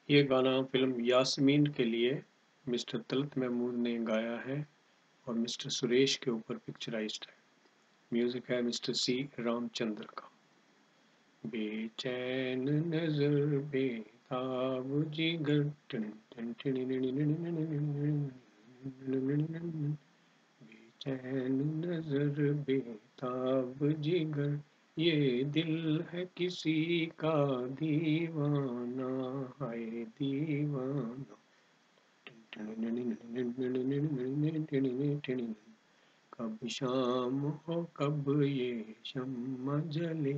ये गाना फिल्म यास्मीन के लिए मिस्टर तलत महमूद ने गाया है और मिस्टर सुरेश के ऊपर पिक्चराइज्ड है। म्यूजिक है मिस्टर सी रामचंद्र का। बेचैन नजर बेताब जिगर टन टन टन बेचैन नजर बेताब जिगर ये दिल है किसी का दीवाना है दीवाना। कब शाम हो कब ये शम्मा जले,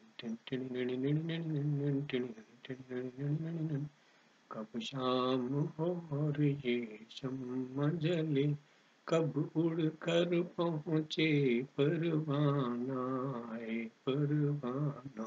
कब शाम हो और ये शम्मा जले, कब उड़ कर पहुँचे परवाना है परवाना।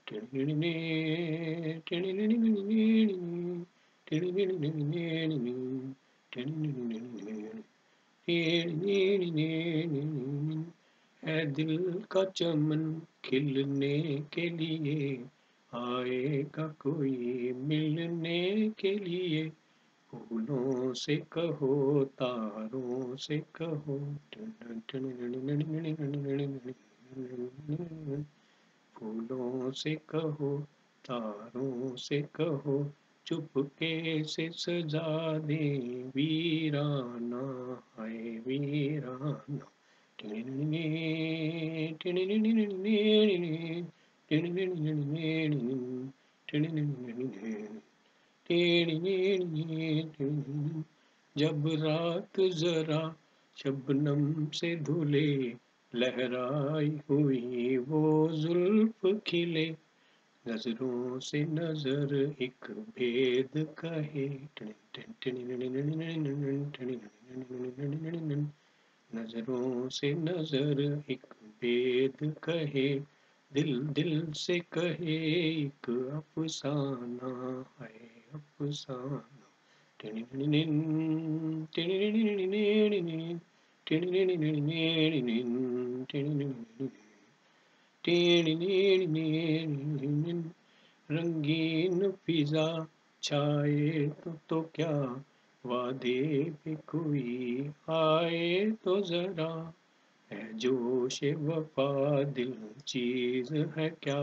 है दिल का चमन खिलने के लिए, आएगा कोई मिलने के लिए, फूलों से कहो तारों से कहो। फूलों से कहो तारों से कहो, चुपके से सजा दे वीराना है वीराना। जब रात जरा शबनम से धुले, लहराई हुई वो जुल्फ खिले, नजरों से नजर एक भेद कहे। नजरों से नजर एक भेद कहे, दिल दिल से कहे एक अफसाना है अफसाना। रंगीन फिजा छाए तो क्या, वादे पे कोई आए तो जरा, है जोश वफा दिल चीज है क्या।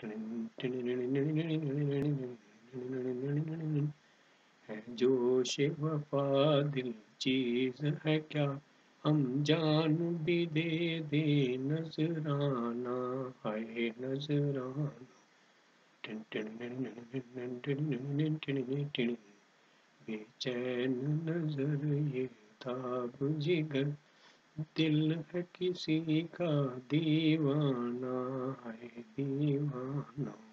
है जोश वफा दिल चीज है क्या, हम जान भी दे दे नजराना है नजराना। बेचैन नजर ये ताब जिगर, दिल है किसी का दीवाना है दीवाना।